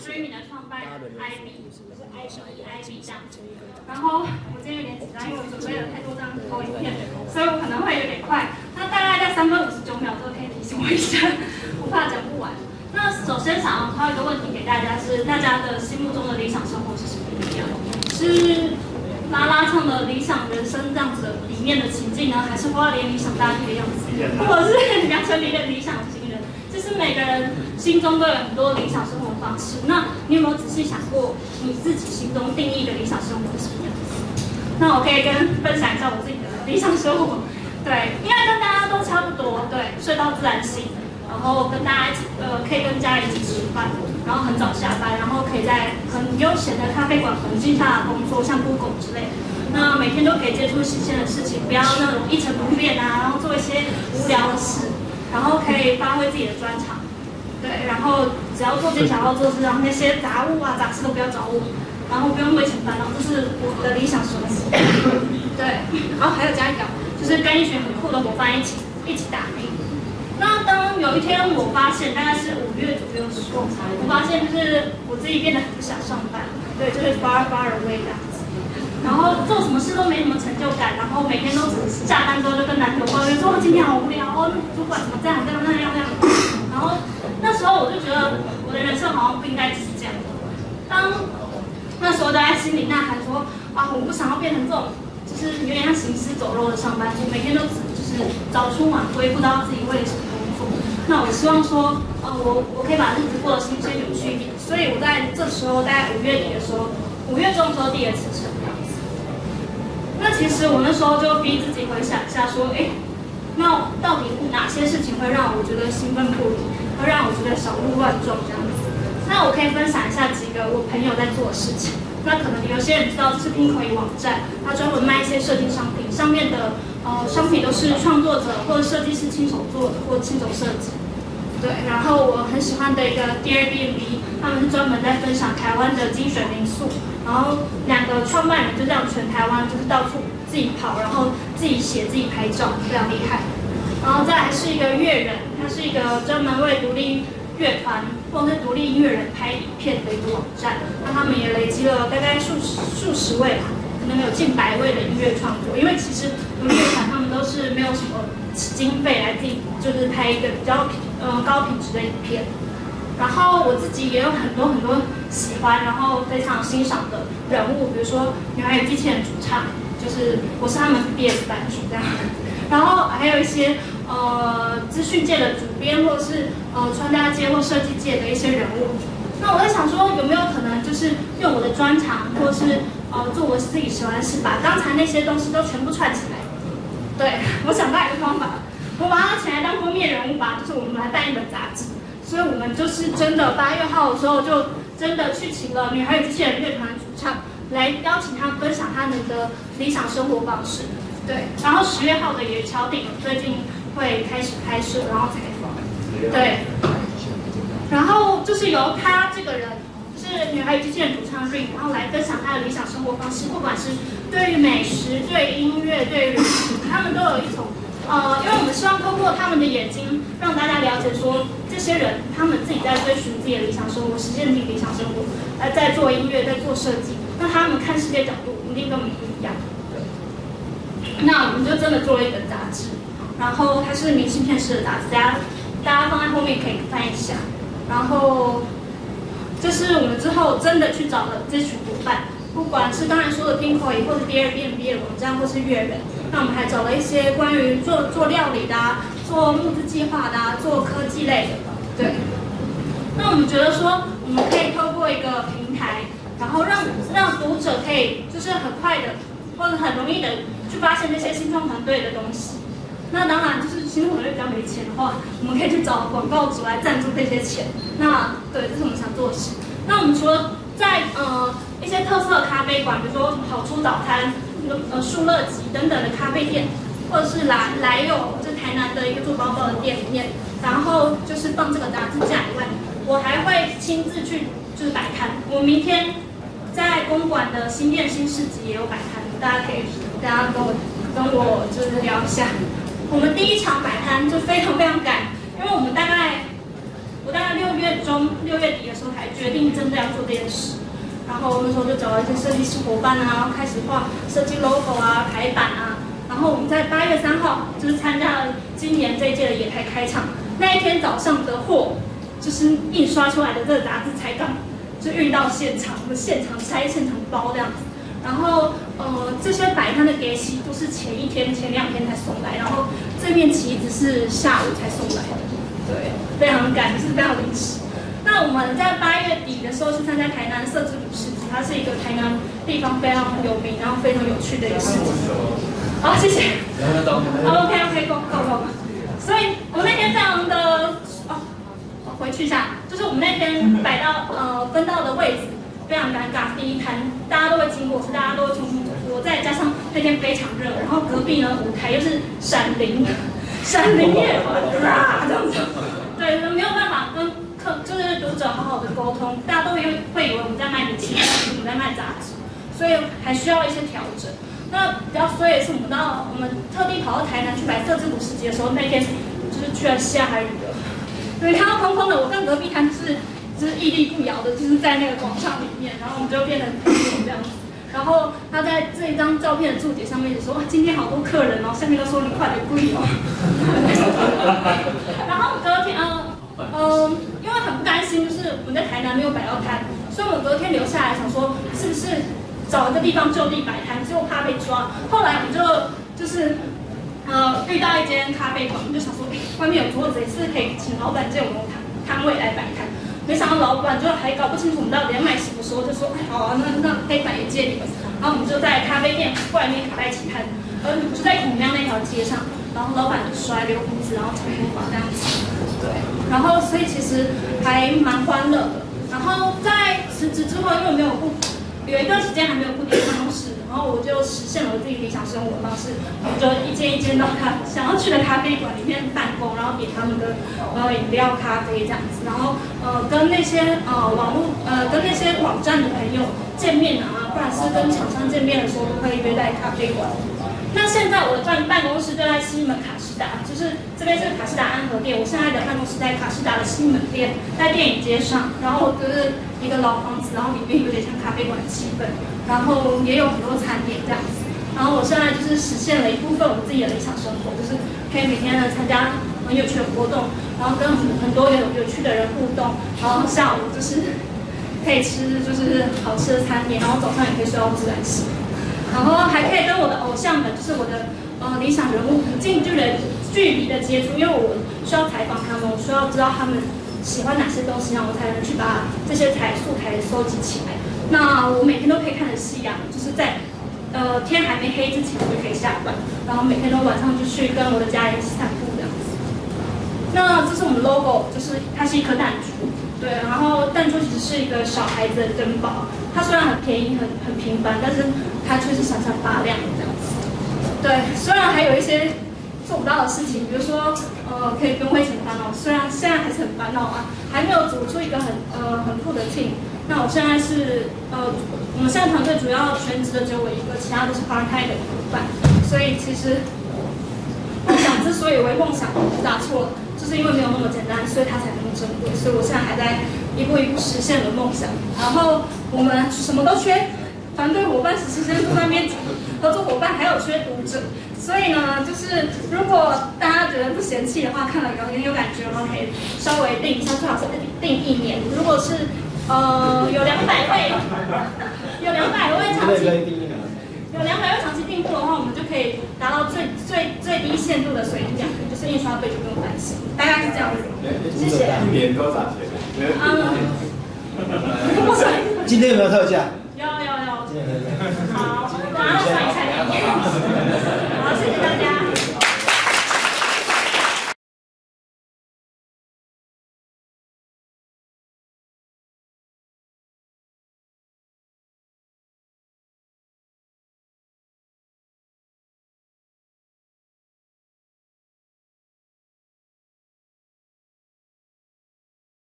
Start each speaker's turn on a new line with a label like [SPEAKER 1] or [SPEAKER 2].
[SPEAKER 1] Dreamy 的创办人 IB， 就是 IB 这样子。然后我今天有点紧张，因为我准备了太多张投影片，所以我可能会有点快。那大概在3分59秒之后可以提醒我一下，我怕讲不完。那首先想要抛一个问题给大家是：大家的心目中的理想生活是什么样？是拉拉唱的理想人生这样子里面的情境呢，还是花莲理想大地的样子，或者是杨丞琳的理想情人？就是每个人心中都有很多理想生活方式。那你有没有仔细想过你自己心中定义的理想生活是什么样子？那我可以分享一下我自己的理想生活。对，应该跟大家都差不多。对，睡到自然醒，然后跟大家一起可以跟家人一起吃饭，然后很早下班，然后可以在很悠闲的咖啡馆环境下工作，像 Google 之类的。那每天都可以接触新鲜的事情，不要那种一成不变啊，然后做一些无聊的事，然后可以发挥自己的专长。对，然后只要做自己想要做的事，然后那些杂物啊、杂事都不要找我，然后不用为钱烦恼，这是我的理想生活。对，然后还有加一个，就是跟一群很酷的伙伴一起打拼。那当有一天我发现，大概是5月左右的时候，我发现就是我自己变得很不想上班，对，就是 far away 这样子。然后做什么事都没什么成就感，然后每天都只是下班之后就跟男朋友抱怨说，今天好无聊哦，主管怎么这样这样那样那样。然后那时候我就觉得我的人生好像不应该只是这样。当那时候就在心里呐喊说啊，我不想要变成这种就是有点像行尸走肉的上班族，每天都就是早出晚归，不知道自己为了什么工作。那我希望说，我可以把日子过得新鲜有趣一点。所以我在这时候，大概5月底的时候，5月中的时候第一次辞呈这样子。那其实我那时候就逼自己回想一下，说，那到底哪些事情会让我觉得兴奋不已，会让我觉得小鹿乱撞这样子？那我可以分享一下几个我朋友在做的事情。那可能有些人知道这是Pinkoi网站，它专门卖一些设计商品，上面的商品都是创作者或者设计师亲手做的或亲手设计。对，然后我很喜欢的一个 Airbnb， 他们是专门在分享台湾的精选民宿，然后2个创办人就这样全台湾就是到处自己跑，然后自己写自己拍照，非常厉害。然后再来是一个乐人，他是一个专门为独立乐团或者是独立音乐人拍影片的一个网站，那他们也累积了大概数十位吧，可能有近100位的音乐创作。因为其实独立乐团他们都是没有什么经费来自己就是拍一个比较高品质的影片。然后我自己也有很多喜欢，然后非常欣赏的人物，比如说女孩与机器人主唱，就是我是他们 BS 版主这样。然后还有一些资讯界的主编，或者是穿搭界或设计界的一些人物。那我在想说，有没有可能就是用我的专长，或者是做我自己喜欢的事，把刚才那些东西都全部串起来？对，我想到一个方法，我把它请来当封面人物吧，就是我们来办一本杂志。所以我们就是真的8月号的时候，就真的去请了女孩与机器人乐团主唱来邀请他们分享他们的理想生活方式。对，然后10月号的也敲定了，最近会开始拍摄，然后采访。对，然后就是由他这个人，就是女孩与机器人主唱 Ring， 然后来分享他的理想生活方式，不管是对于美食、对于音乐、对于旅行，他们都有一种因为我们希望透过他们的眼睛，让大家了解说，这些人他们自己在追寻自己的理想生活，实现自己理想生活，在做音乐，在做设计，那他们看世界角度一定跟我们不一样。那我们就真的做了一本杂志，然后它是明信片式的杂志，大家放在后面可以翻一下。然后这是我们之后真的去找了这群伙伴，不管是刚才说的 Pinkoi 或者 Airbnb 的网站，或是乐人，那我们还找了一些关于做料理的做募资计划的做科技类的，对。那我们觉得说，我们可以透过一个平台，然后让读者可以就是很快的或者很容易的去发现这些新创团队的东西。那当然就是新创团队比较没钱的话，我们可以去找广告主来赞助这些钱。那对，这是我们想做的事。那我们除了在一些特色咖啡馆，比如说好出早餐、舒乐吉等等的咖啡店，或者是来有就是台南的一个做包包的店里面，然后就是放这个杂志架以外，我还会亲自去就是摆摊。我明天在公馆的新店新市集也有摆摊，大家可以跟我就是聊一下。我们第一场摆摊就非常赶，因为我大概6月底的时候时候才决定真的要做这件事。然后那时候就找了一些设计师伙伴啊，然后开始画设计 logo 啊、排版啊。然后我们在8月3号就是参加了今年这一届的野台开场。那一天早上的货，就是印刷出来的这个杂志才刚就运到现场，我们现场拆、现场包这样子。然后这些摆摊的给息都是前2天才送来，然后这面旗子是下午才送来的，对，非常赶，是非常临时。那我们在8月底的时候去参加台南设置股市集，它是一个台南地方非常有名，然后非常有趣的一个市集。好，谢谢。OK， go。所以我们那天非常的回去一下，就是我们那天摆到分到的位置非常尴尬，第一摊大家都会经过，是大家都会匆匆走过，再加上那天非常热，然后隔壁呢舞台又是闪灵夜晚，这样子，对，没有办法跟就是读者好好的沟通，大家都会以为我们在卖明信片，我们在卖杂志，所以还需要一些调整。那比较衰的是，我们特地跑到台南去摆设置股市集的时候，那天就是居然下雨了，对，看到空空的，我跟隔壁摊就是屹立不摇的，就是在那个广场里面，然后我们就变成朋友这样子。然后他在这一张照片的注解上面就说：“哇，今天好多客人哦。”下面都说：“你快点跪哦。”然后隔天，因为很不甘心，就是我们在台南没有摆到摊，所以我们隔天留下来想说，是不是找一个地方就地摆摊，结果怕被抓。后来我们就是遇到一间咖啡馆，我们就想说，外面有桌子，也是可以请老板借我们摊位来摆摊。没想到老板就还搞不清楚我们到底要卖什么，时候就说：“哎，好啊，那黑板也借你们。”然后我们就在咖啡店外面卡在一起摊，就在孔庙那条街上。然后老板就甩留胡子，然后长头发这样子，对。然后所以其实还蛮欢乐的。然后在辞职之后，因为有一段时间还没有固定办公室，然后我就实现了我自己理想生活方式，我就一间一间到想要去的咖啡馆里面办公，然后点他们的饮料、咖啡这样子，然后跟那些跟那些网站的朋友见面啊，不然是跟厂商见面的时候都会约在咖啡馆。那现在我的办公室就在西门卡士达，就是这边是卡士达安和店，我现在的办公室在卡士达的西门店，在电影街上，然后就是一个老房子，然后里面有点像咖啡馆的气氛，然后也有很多餐点这样子。然后我现在就是实现了一部分我自己的理想生活，就是可以每天呢参加很有趣的活动，然后跟很多有趣的人互动，然后下午就是可以吃就是好吃的餐点，然后早上也可以睡到自然醒。然后还可以跟我的偶像们，就是我的理想人物近距离的接触，因为我需要采访他们，我需要知道他们喜欢哪些东西，然后我才能去把这些素材收集起来。那我每天都可以看着夕阳，就是在天还没黑之前我就可以下班，然后每天都晚上就去跟我的家人一起散步这样子。那这是我们 logo， 就是它是一颗弹珠。对，然后弹珠其实是一个小孩子的珍宝，它虽然很便宜、很平凡，但是它却是闪闪发亮这样子。对，虽然还有一些做不到的事情，比如说可以不用为钱烦恼，虽然现在还是很烦恼啊，还没有组出一个很酷的 team。那我现在是我们现在团队主要全职的只有我一个，其他都是 part time 的伙伴，所以其实梦想之所以为梦想，打错了。就是因为没有那么简单，所以它才那么珍贵。所以我现在还在一步一步实现了梦想。然后我们什么都缺，团队伙伴、实习生都在那边，合作伙伴还有缺读者。所以呢，就是如果大家觉得不嫌弃的话，看了有感觉的话，可以稍微定一下，最好是定1年。如果是有200位长期订户的话，我们就可以达到最低限度的水准奖，就是印刷费就不用担心，大概是这样子。谢谢。
[SPEAKER 2] 1年多少钱？
[SPEAKER 3] 今天有没有特价？
[SPEAKER 1] 有。好，我等下再算一下。